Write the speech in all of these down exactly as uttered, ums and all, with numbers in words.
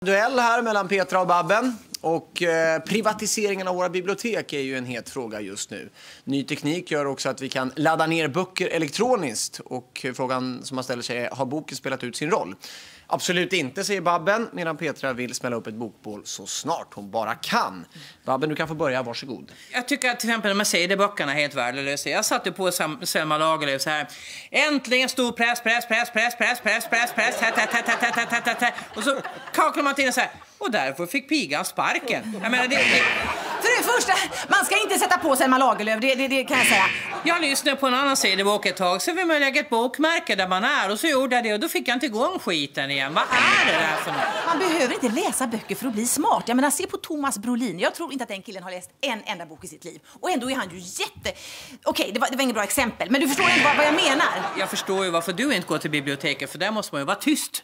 Duell här mellan Petra och Babben. Och eh, privatiseringen av våra bibliotek är ju en het fråga just nu. Ny teknik gör också att vi kan ladda ner böcker elektroniskt. Och frågan som man ställer sig är, har boken spelat ut sin roll? Absolut inte, säger Babben, medan Petra vill smälla upp ett bokbål så snart hon bara kan. Babben, du kan få börja, varsågod. Jag tycker att till exempel de här C D-böckerna är helt värdelösa. Jag satte på Selma Lagerlöf så här. Äntligen stor press, press, press, press, press, press, press, press, press, och så kaklar man till så här. Och därför fick pigan sparken. Jag menar, det, det... För det första, man ska inte sätta på Selma Lagerlöf, det, det, det kan jag säga. Jag lyssnade på en annan C D-bok ett tag, så vill man lägga ett bokmärke där man är. Och så gjorde jag det och då fick jag inte igång skiten igen. Vad är det där för något? Man behöver inte läsa böcker för att bli smart. Jag menar, se på Thomas Brolin. Jag tror inte att den killen har läst en enda bok i sitt liv. Och ändå är han ju jätte... Okej, det var, det var inget bra exempel. Men du förstår inte vad, vad jag menar. Jag förstår ju varför du inte går till biblioteket, för där måste man ju vara tyst.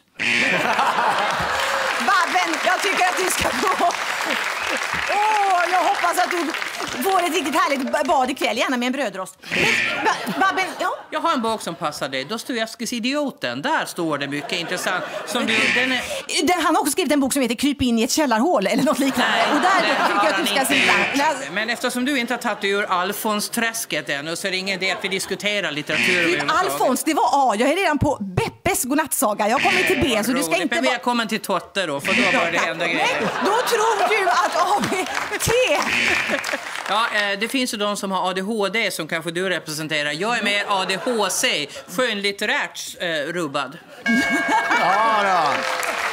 Babben, jag tycker att du ska gå. Åh, oh, jag hoppas att du får ett riktigt härligt bad ikväll, gärna med en brödrost. Men, ba, Babben, ja? Jag har en bok som passar dig, Dostojevskijs Idioten. Där står det mycket intressant. Som du, den är... den, han har också skrivit en bok som heter Kryp in i ett källarhål eller något liknande. Nej, och där tycker jag att du ska sitta. Men eftersom du inte har tagit ur Alfons-träsket än, så är det ingen idé att vi diskuterar litteratur. Alfons, det var A. Jag är redan på Beppes godnattsaga. Jag kommer till B, så du ska inte... Men välkommen till Totte då, för då börjar det hända grejer. Nej, då tror du att A, B, T... Ja, det finns ju de som har A D H D som kanske du representerar. Jag är mer A D H C, skönlitterärt eh, rubbad. Ja då.